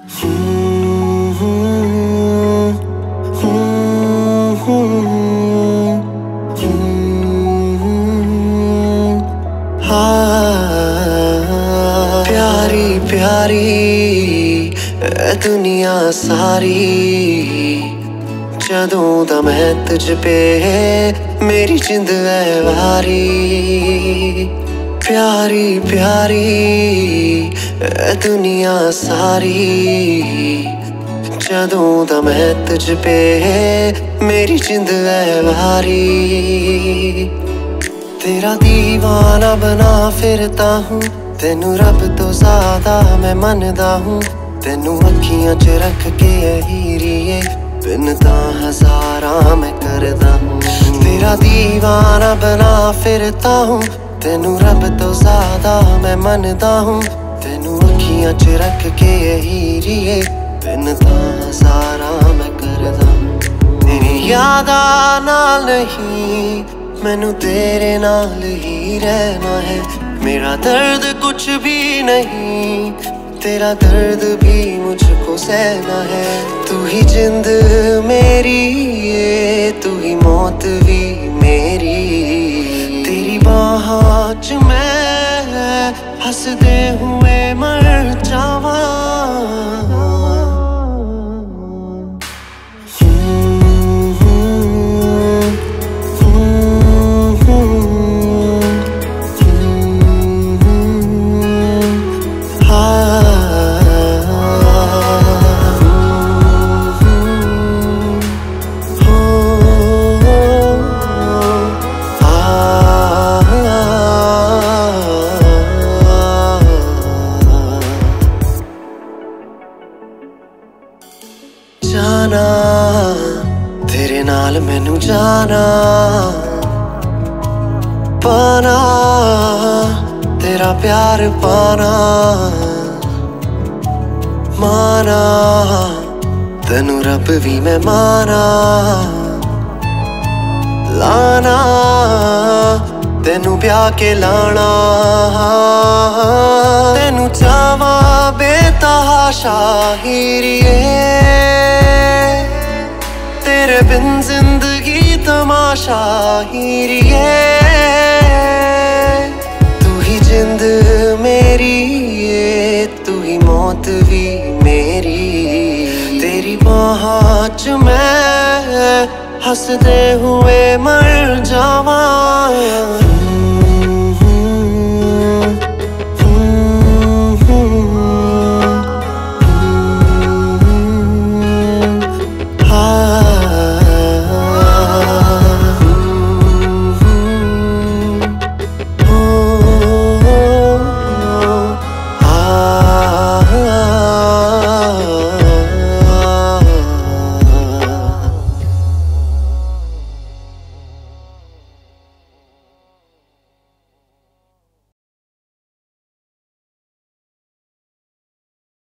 प्यारी प्यारी दुनिया सारी जदों दा मैं तुझ पे मेरी जिंद है वारी। प्यारी प्यारी दुनिया सारी जदों दा मैं तुझ पे मेरी जिंद है वारी। तेरा दीवाना बना फिरता हूँ, तेनू रब तो ज्यादा मैं मनदा हूँ। तेनू अखियां च रख के हीरिए बिनता हजारा मैं करदा हूँ। तेरा दीवाना बना फिरता हूँ, तेनू रब तो ज्यादा मैं मनदा हूँ। तेनू अखियां च रख के हीरिए बिनता हजारा मैं करदा हूँ। तेरी यादा नाल नहीं मैनू तेरे नाल ही रहना है। मेरा दर्द कुछ भी नहीं, तेरा दर्द भी मुझको सहना है। तू ही जिंद मेरी ये, तू ही मौत भी मेरी। तेरी बाहों च मैं हंसदे हुए मर जावा। जाना तेरे नाल मैनू जाना, पाना तेरा प्यार पाना। माना तेनू रब भी मैं माना, लाना तेनू ब्याह के लाना। तेनू चावा बेतहाशा हीरिए, तेरे बिन जिंदगी तमाशा हीरिए। तू ही जिंद मेरी ये, तू ही मौत भी मेरी। तेरी बाहों च मैं हंसदे हुए मर जावा।